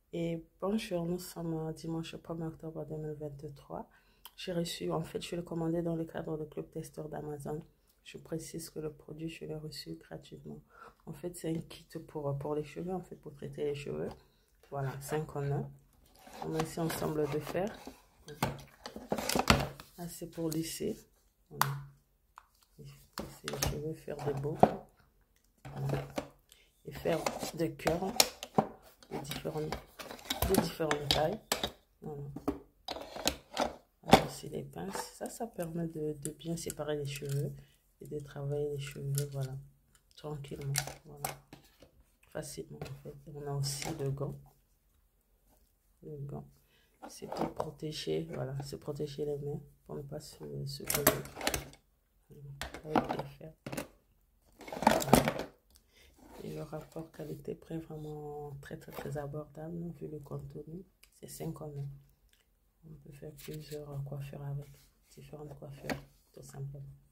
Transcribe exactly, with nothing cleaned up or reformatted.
Et bonjour, nous sommes dimanche premier octobre deux mille vingt-trois. J'ai reçu, en fait, je l'ai commandé dans le cadre du club testeur d'Amazon. Je précise que le produit, je l'ai reçu gratuitement. En fait, c'est un kit pour, pour les cheveux, en fait, pour traiter les cheveux. Voilà, cinq en un. On a ici ensemble de fer. Là, c'est pour lisser. Voilà. Lisser les cheveux, faire des boucles. Voilà. Et faire des cœurs de différentes, de différentes tailles. Voilà. Alors, aussi les pinces. Ça, ça permet de, de bien séparer les cheveux et de travailler les cheveux, voilà, tranquillement. Voilà. Facilement, en fait. On a aussi le gant. Le gant. C'est pour protéger, voilà, se protéger les mains pour ne pas se, se brûler. Avec les fers. Voilà. Et le rapport qualité-prix vraiment très très très abordable vu le contenu. C'est cinq en un. On peut faire plusieurs coiffures avec différentes coiffures tout simplement.